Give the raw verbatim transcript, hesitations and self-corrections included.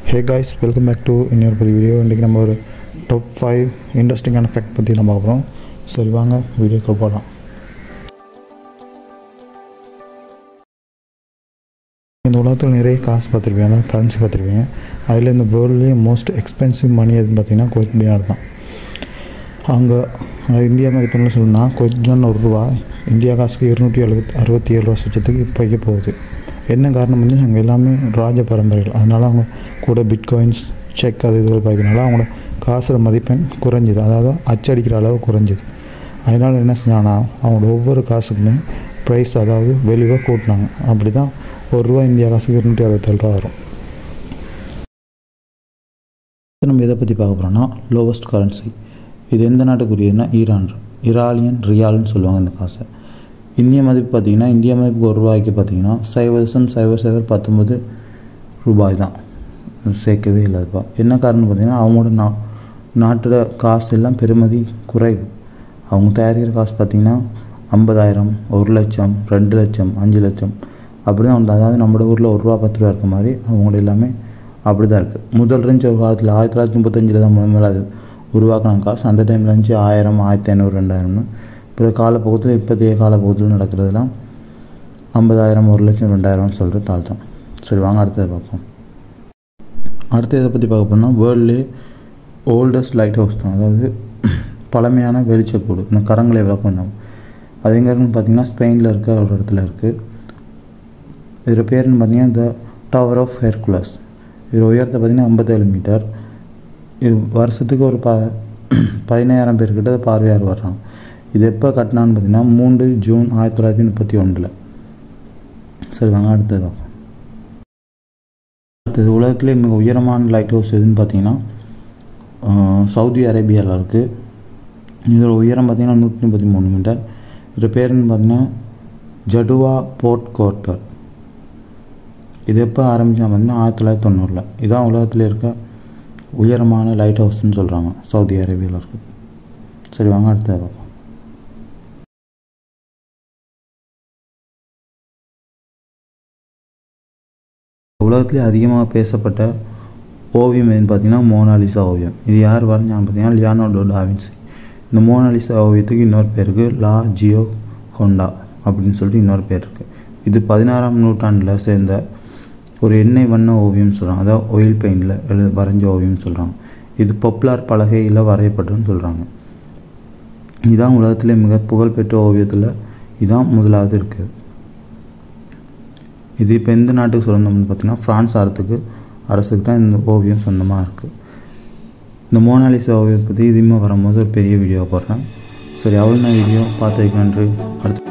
Hey guys, welcome back to இன்னொரு புது video. இன்றைக்கி நம்ம ஒரு டாப் ஃபைவ் இன்ட்ரெஸ்டிங்கான ஃபேக்ட் பற்றி நம்ம பார்க்குறோம். சரி வாங்க வீடியோக்கு போகலாம். இந்த உலகத்தில் நிறைய காசு பார்த்துருப்பீங்க, அதான் கரன்சி பார்த்துருப்பீங்க. அதில் இந்த வேர்ல்ட்லேயே மோஸ்ட் எக்ஸ்பென்சிவ் மணி எதுன்னு பார்த்தீங்கன்னா குவைத் டினார் தான். அங்கே இந்தியா மதிப்பெண்ணில் சொல்லணும்னா குவைத் டினார் ஒரு ரூபா இந்தியா காசுக்கு இருநூற்றி எழுபத்தி அறுபத்தி ஏழு ரூபா சுற்றத்துக்கு இப்போக்கே போகுது. என்ன காரணம் வந்து அங்கே எல்லாமே ராஜ பரம்பரைகள், அதனால் அவங்க கூட பிட்காயின்ஸ் செக் அது இதுகள் பார்க்கறனால அவங்களோட காசோட மதிப்பெண் குறைஞ்சிது, அதாவது அச்சடிக்கிற அளவு குறைஞ்சிது. அதனால் என்ன செஞ்சாங்கன்னா அவங்களோட ஒவ்வொரு காசுக்குமே ப்ரைஸ் அதாவது வெளியே கூட்டினாங்க. அப்படி தான் ஒரு ரூபா இந்தியா காசுக்கு இருநூற்றி அறுபத்தேழு ரூபா வரும். நம்ம இதை பற்றி பார்க்க போகிறோம்னா லோவஸ்ட் கரன்சி. இது எந்த நாட்டுக்குரியதுன்னா ஈரான், இராலியன் ரியால்னு சொல்லுவாங்க இந்த காசை. இந்திய மதிப்பு பார்த்திங்கன்னா இந்திய மதிப்புக்கு ஒரு ரூபாய்க்கு பார்த்திங்கன்னா சைவர் தசம் சைவர் சைவர் பத்தொம்பது ரூபாய் தான், சேர்க்கவே இல்லாதப்பா. என்ன காரணம் பார்த்திங்கன்னா அவங்களோட நா நாட்டோட காசு எல்லாம் பெருமதி குறைவு. அவங்க தயாரிக்கிற காசு பார்த்திங்கன்னா ஐம்பதாயிரம், ஒரு லட்சம், ரெண்டு லட்சம், அஞ்சு லட்சம் அப்படி தான் உண்டு. அதாவது நம்மளோட ஊரில் ஒரு ரூபா பத்து ரூபா இருக்க மாதிரி அவங்களோட எல்லாமே அப்படி தான் இருக்குது. முதல் இருந்துச்சு ஒரு காலத்தில் ஆயிரத்தி தொள்ளாயிரத்தி முப்பத்தஞ்சில் தான் முதல் மேலே அது உருவாக்கின காசு. அந்த டைமில் இருந்துச்சு ஆயிரம், ஆயிரத்தி ஐநூறு, ரெண்டாயிரம்னு. பிறகு காலப்போக்கத்தில் இப்போதைய காலப்போக்கத்தில் நடக்கிறதுலாம் ஐம்பதாயிரம், ஒரு லட்சம், ரெண்டாயிரம்னு சொல்கிற தாள் தான். சரி வாங்க அடுத்ததை பார்ப்போம். அடுத்த இதை பற்றி பார்க்க போனால் வேர்ல்ட்லே ஓல்டஸ்ட் லைட் ஹவுஸ் தான், அதாவது பழமையான வெளிச்சக்கூடு. இந்த கரங்களை விளக்கம் தான். அது எங்கே இருக்குன்னு பார்த்தீங்கன்னா ஸ்பெயினில் இருக்க ஒரு இடத்துல இருக்குது. இதில் பேருன்னு பார்த்தீங்கன்னா த டவர் ஆஃப் ஹெர்குலஸ். இது உயரத்தை பார்த்திங்கன்னா ஐம்பத்தேழு மீட்டர். இது வருஷத்துக்கு ஒரு ப பதினாயிரம் பேர்கிட்ட பார்வையாளர் வர்றாங்க. இது எப்போ கட்டினான்னு பார்த்தீங்கன்னா மூன்று ஜூன் ஆயிரத்தி தொள்ளாயிரத்தி முப்பத்தி ஒன்றில். சரி வாங்க அடுத்தது பார்ப்போம். அடுத்தது உலகத்திலே மிக உயரமான லைட் ஹவுஸ் எதுன்னு பார்த்தீங்கன்னா சவுதி அரேபியாவில் இருக்குது. இதோட உயரம் பார்த்திங்கன்னா நூற்றி முப்பத்தி மூணு மீட்டர். இதோட பேருன்னு பார்த்தீங்கன்னா ஜடுவா போர்ட் கோர்ட்டர். இது எப்போ ஆரம்பித்தாங்க பார்த்தீங்கன்னா ஆயிரத்தி தொள்ளாயிரத்தி தொண்ணூறில். இதுதான் உலகத்தில் இருக்க உயரமான லைட் ஹவுஸ்ன்னு சொல்கிறாங்க, சவுதி அரேபியாவில் இருக்குது. சரி வாங்க அடுத்ததை பார்ப்போம். உலகத்துலேயே அதிகமாக பேசப்பட்ட ஓவியம் எதுன்னு பார்த்தீங்கன்னா மோனாலிசா ஓவியம். இது யார் வரைஞ்சான்னு பார்த்தீங்கன்னா லியோனார்டோ டா வின்சி. இந்த மோனாலிசா ஓவியத்துக்கு இன்னொரு பேர் இருக்குது, லா ஜியோ ஹோண்டா அப்படின்னு சொல்லிட்டு இன்னொரு பேர் இருக்குது. இது பதினாறாம் நூற்றாண்டில் சேர்ந்த ஒரு எண்ணெய் வண்ண ஓவியம்னு சொல்கிறாங்க, அதாவது ஆயில் பெயிண்டில் எழு வரைஞ்ச ஓவியம்னு சொல்கிறாங்க. இது பாப்புலர் பலகையில் வரையப்பட்டுன்னு சொல்கிறாங்க. இதுதான் உலகத்திலே மிக புகழ்பெற்ற ஓவியத்தில் இதுதான் முதலாவது இருக்குது. இது இப்போ எந்த நாட்டுக்கு சொந்தம்னு பார்த்தீங்கன்னா ஃப்ரான்ஸ் அரசுக்கு அரசுக்கு தான் இந்த ஓவியம் சொந்தமாக இருக்குது. இந்த மோனாலிசா ஓவியத்தை பற்றி இதுமே வரும்போது ஒரு பெரிய வீடியோ போடுறேன். சரி அவ்வளோ நான் வீடியோ பார்த்துக்கு நன்றி. அடுத்து